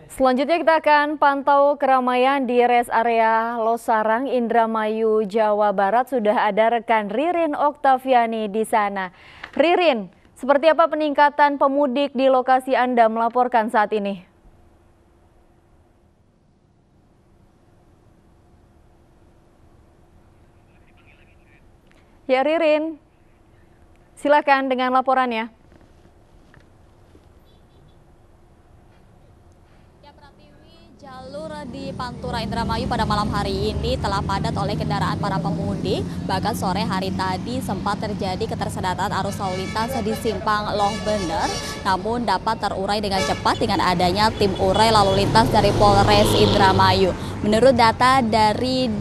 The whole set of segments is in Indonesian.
Selanjutnya kita akan pantau keramaian di rest area Losarang, Indramayu, Jawa Barat. Sudah ada rekan Ririn Oktaviani di sana. Ririn, seperti apa peningkatan pemudik di lokasi Anda melaporkan saat ini? Ya Ririn, silakan dengan laporannya. Jalur di Pantura Indramayu pada malam hari ini telah padat oleh kendaraan para pemudik. Bahkan sore hari tadi sempat terjadi ketersedatan arus lalu lintas di simpang Loh Bener, namun dapat terurai dengan cepat dengan adanya tim urai lalu lintas dari Polres Indramayu. Menurut data dari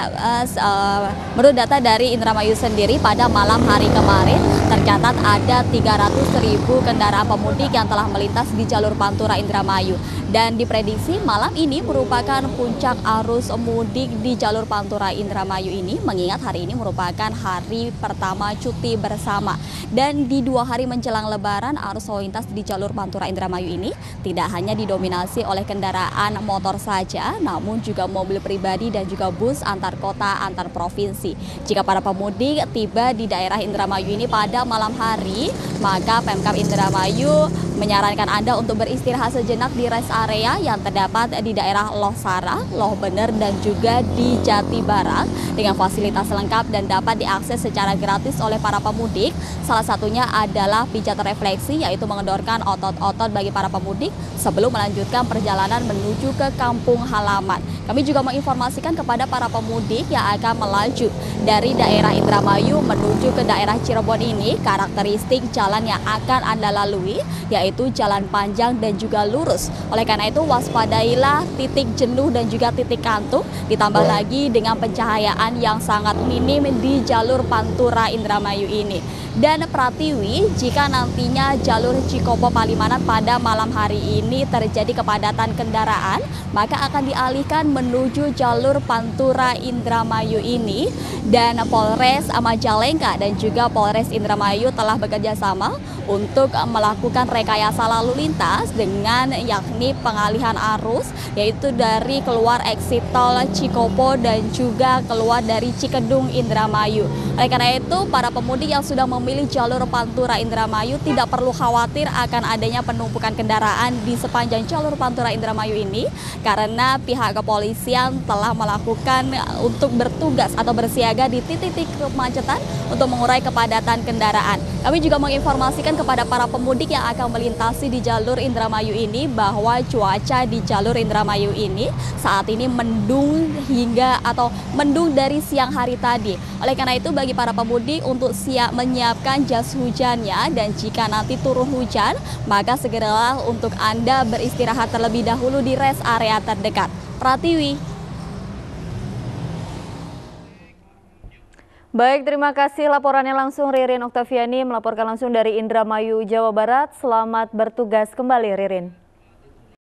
Indramayu sendiri pada malam hari kemarin tercatat ada 300.000 kendaraan pemudik yang telah melintas di jalur Pantura Indramayu, dan diprediksi malam ini merupakan puncak arus mudik di jalur Pantura Indramayu ini, mengingat hari ini merupakan hari pertama cuti bersama. Dan di 2 hari menjelang Lebaran, arus lalu lintas di jalur Pantura Indramayu ini tidak hanya didominasi oleh kendaraan motor saja, namun juga mobil pribadi dan juga bus antar kota, antar provinsi. Jika para pemudik tiba di daerah Indramayu ini pada malam hari, maka Pemkab Indramayu menyarankan Anda untuk beristirahat sejenak di rest area yang terdapat di daerah Losarang, Loh Bener, dan juga di Jati Barat dengan fasilitas lengkap dan dapat diakses secara gratis oleh para pemudik. Salah satunya adalah pijat refleksi, yaitu mengendorkan otot-otot bagi para pemudik sebelum melanjutkan perjalanan menuju ke kampung halaman. Kami juga menginformasikan kepada para pemudik yang akan melaju dari daerah Indramayu menuju ke daerah Cirebon ini, karakteristik jalan yang akan Anda lalui yaitu jalan panjang dan juga lurus. Oleh karena itu, waspadailah titik jenuh dan juga titik kantung, ditambah lagi dengan pencahayaan yang sangat minim di jalur Pantura Indramayu ini. Dan Pratiwi, jika nantinya jalur Cikopo Palimanan pada malam hari ini terjadi kepadatan kendaraan, maka akan dialihkan menuju jalur Pantura Indramayu ini. Dan Polres Majalengka dan juga Polres Indramayu telah bekerja sama untuk melakukan rekayasa lalu lintas dengan yakni pengalihan arus, yaitu dari keluar exit tol Cikopo dan juga keluar dari Cikedung Indramayu. Oleh karena itu, para pemudik yang sudah memilih jalur Pantura Indramayu tidak perlu khawatir akan adanya penumpukan kendaraan di sepanjang jalur Pantura Indramayu ini, karena pihak kepolisian telah melakukan untuk bertugas atau bersiaga di titik-titik kemacetan untuk mengurai kepadatan kendaraan. Kami juga menginformasikan kepada para pemudik yang akan melintasi di jalur Indramayu ini bahwa cuaca di jalur Indramayu ini saat ini mendung mendung dari siang hari tadi. Oleh karena itu, bagi para pemudik untuk siap menyiapkan jas hujannya, dan jika nanti turun hujan, maka segeralah untuk Anda beristirahat terlebih dahulu di rest area terdekat. Pratiwi. Baik, terima kasih laporannya langsung Ririn Oktaviani melaporkan langsung dari Indramayu, Jawa Barat. Selamat bertugas kembali Ririn.